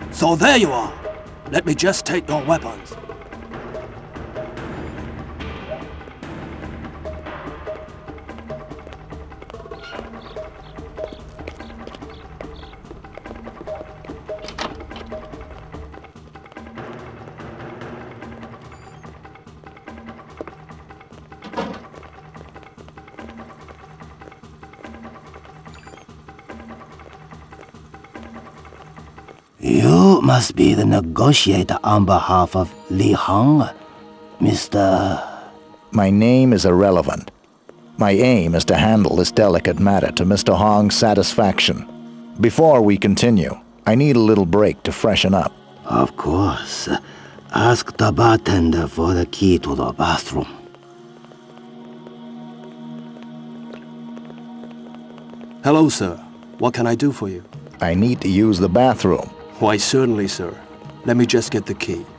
So there you are. Let me just take your weapons. You must be the negotiator on behalf of Li Hong, Mr. My name is irrelevant. My aim is to handle this delicate matter to Mr. Hong's satisfaction. Before we continue, I need a little break to freshen up. Of course. Ask the bartender for the key to the bathroom. Hello, sir. What can I do for you? I need to use the bathroom. Why, certainly, sir. Let me just get the key.